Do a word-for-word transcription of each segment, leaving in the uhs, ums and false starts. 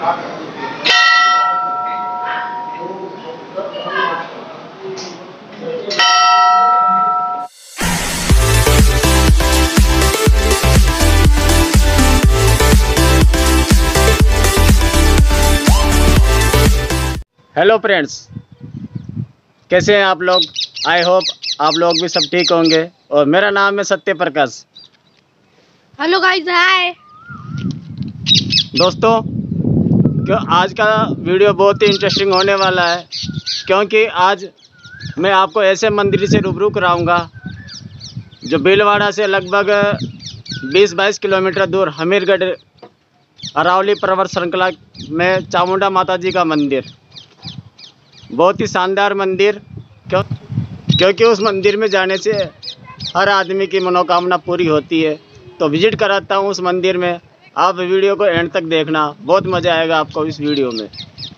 Hello friends, कैसे हैं आप लोग। आई होप आप लोग भी सब ठीक होंगे। और मेरा नाम है सत्य प्रकाश। हेलो गाइस, हाय दोस्तों, क्यों आज का वीडियो बहुत ही इंटरेस्टिंग होने वाला है, क्योंकि आज मैं आपको ऐसे मंदिर से रूबरू कराऊंगा जो भीलवाड़ा से लगभग बीस बाईस किलोमीटर दूर हमीरगढ़ अरावली पर्वत श्रृंखला में चामुंडा माता जी का मंदिर। बहुत ही शानदार मंदिर, क्यों क्योंकि उस मंदिर में जाने से हर आदमी की मनोकामना पूरी होती है। तो विजिट कराता हूँ उस मंदिर में। आप वीडियो को एंड तक देखना, बहुत मज़ा आएगा आपको इस वीडियो में।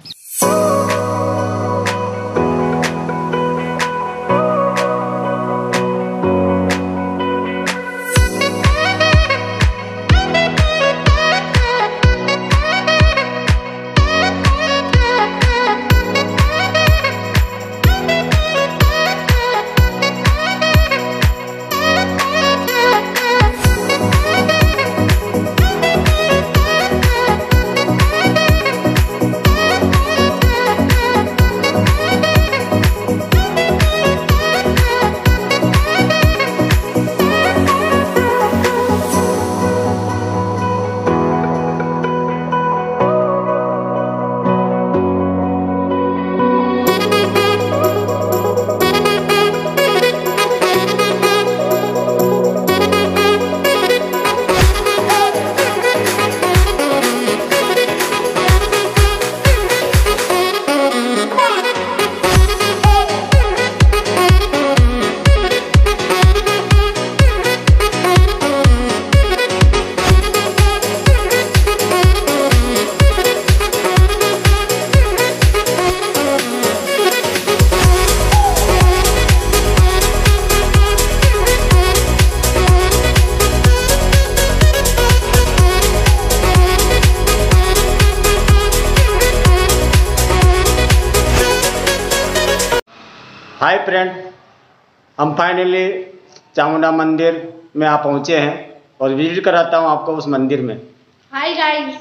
हाय फ्रेंड, हम फाइनली चामुंडा मंदिर में आ पहुँचे हैं और विजिट कराता हूँ आपको उस मंदिर में। Hi guys.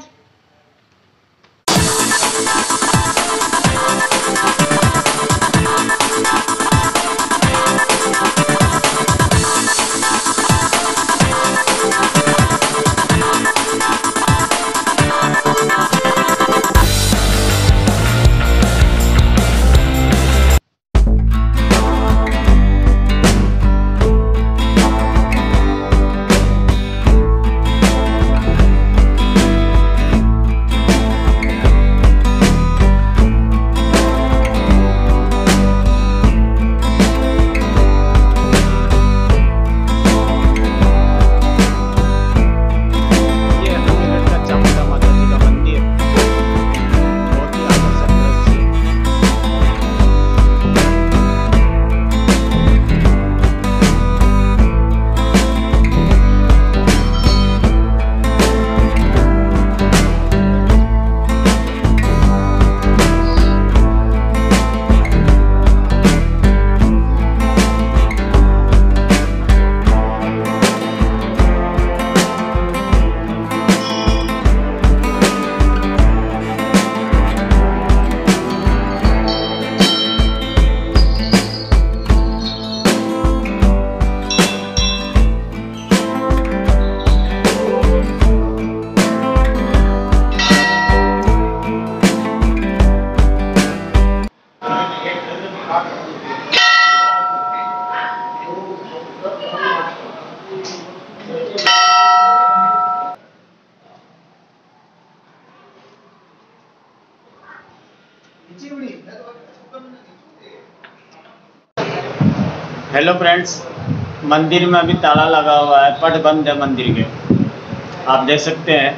हेलो फ्रेंड्स, मंदिर में अभी ताला लगा हुआ है, पट बंद है मंदिर के, आप देख सकते हैं।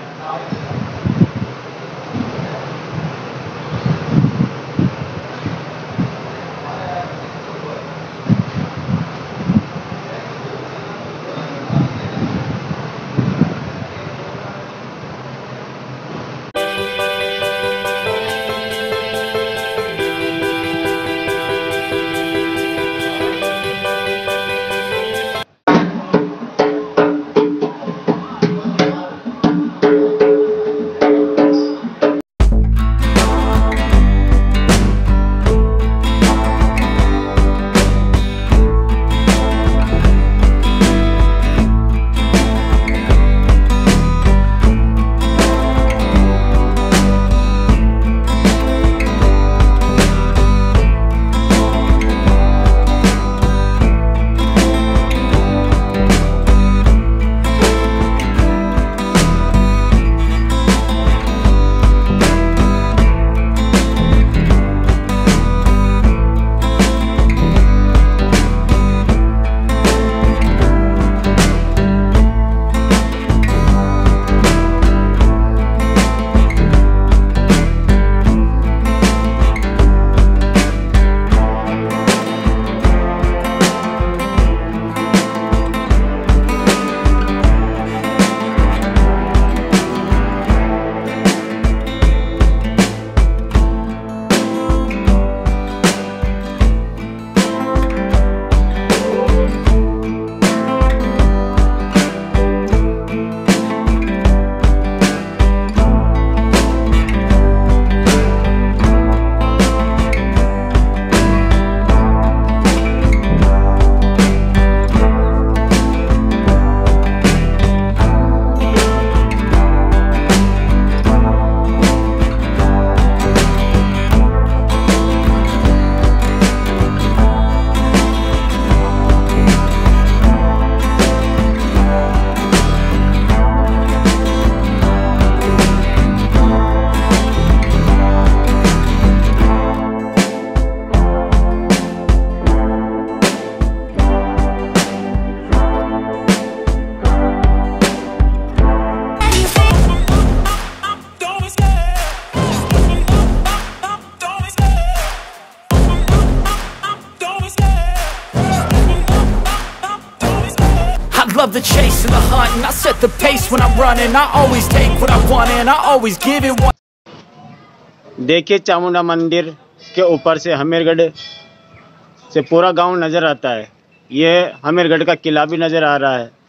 hunting, I set the pace when I'm running. I always take what I want and I always give it one. देखिए चामुंडा मंदिर के ऊपर से हमीरगढ़ से पूरा गांव नज़र आता है। ये हमीरगढ़ का किला भी नज़र आ रहा है।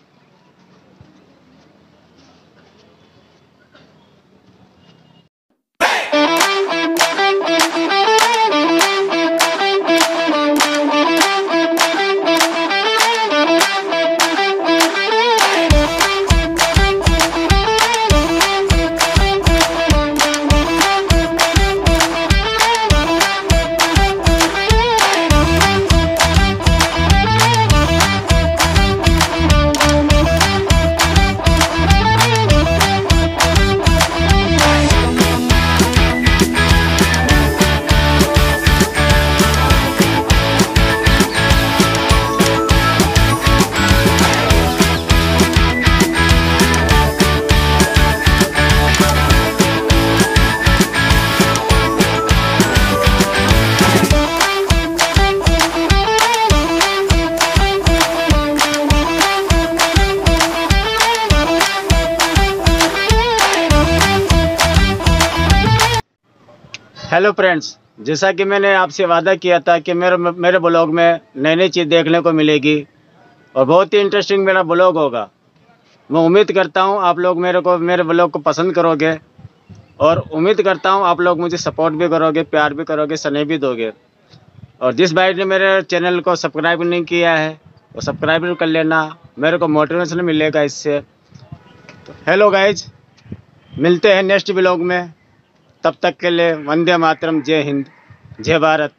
हेलो फ्रेंड्स, जैसा कि मैंने आपसे वादा किया था कि मेरे मेरे ब्लॉग में नई नई चीज़ देखने को मिलेगी और बहुत ही इंटरेस्टिंग मेरा ब्लॉग होगा। मैं उम्मीद करता हूं आप लोग मेरे को मेरे ब्लॉग को पसंद करोगे और उम्मीद करता हूं आप लोग मुझे सपोर्ट भी करोगे, प्यार भी करोगे, स्नेह भी दोगे। और जिस भाई ने मेरे चैनल को सब्सक्राइब नहीं किया है वो सब्सक्राइब कर लेना, मेरे को मोटिवेशन मिलेगा इससे। तो हेलो गाइज, मिलते हैं नेक्स्ट ब्लॉग में। तब तक के लिए वंदे मातरम, जय हिंद, जय भारत।